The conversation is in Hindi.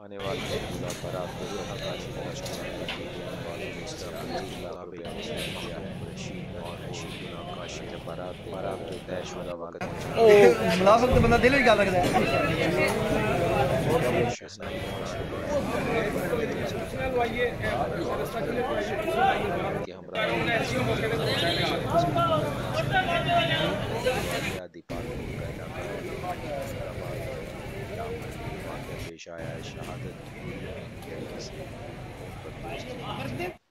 आने वाले बारात को नकाशी बारात के तैशुदा वक्त मुनाफिक तो बंदा दिल ही क्या लगता है कि पेश आया है शहादत